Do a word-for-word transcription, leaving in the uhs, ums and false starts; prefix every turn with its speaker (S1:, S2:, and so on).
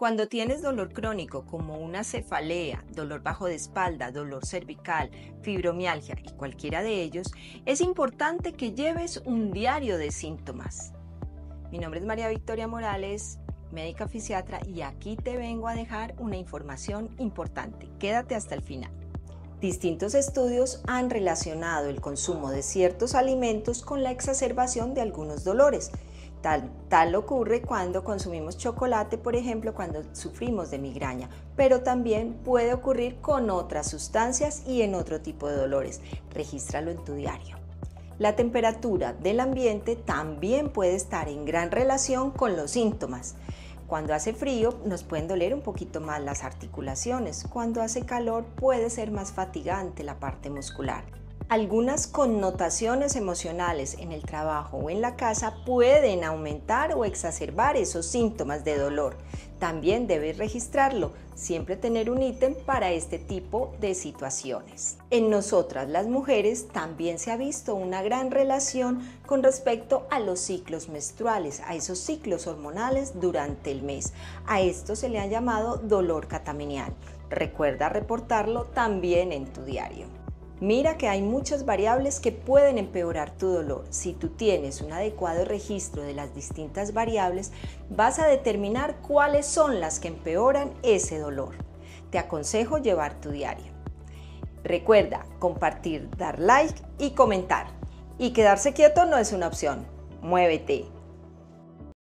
S1: Cuando tienes dolor crónico como una cefalea, dolor bajo de espalda, dolor cervical, fibromialgia y cualquiera de ellos, es importante que lleves un diario de síntomas. Mi nombre es María Victoria Morales, médica fisiatra, y aquí te vengo a dejar una información importante. Quédate hasta el final. Distintos estudios han relacionado el consumo de ciertos alimentos con la exacerbación de algunos dolores. Tal, tal ocurre cuando consumimos chocolate, por ejemplo, cuando sufrimos de migraña, pero también puede ocurrir con otras sustancias y en otro tipo de dolores. Regístralo en tu diario. La temperatura del ambiente también puede estar en gran relación con los síntomas. Cuando hace frío nos pueden doler un poquito más las articulaciones. Cuando hace calor puede ser más fatigante la parte muscular. Algunas connotaciones emocionales en el trabajo o en la casa pueden aumentar o exacerbar esos síntomas de dolor. También debes registrarlo, siempre tener un ítem para este tipo de situaciones. En nosotras las mujeres también se ha visto una gran relación con respecto a los ciclos menstruales, a esos ciclos hormonales durante el mes. A esto se le ha llamado dolor catamenial. Recuerda reportarlo también en tu diario. Mira que hay muchas variables que pueden empeorar tu dolor. Si tú tienes un adecuado registro de las distintas variables, vas a determinar cuáles son las que empeoran ese dolor. Te aconsejo llevar tu diario. Recuerda compartir, dar like y comentar. Y quedarse quieto no es una opción. Muévete.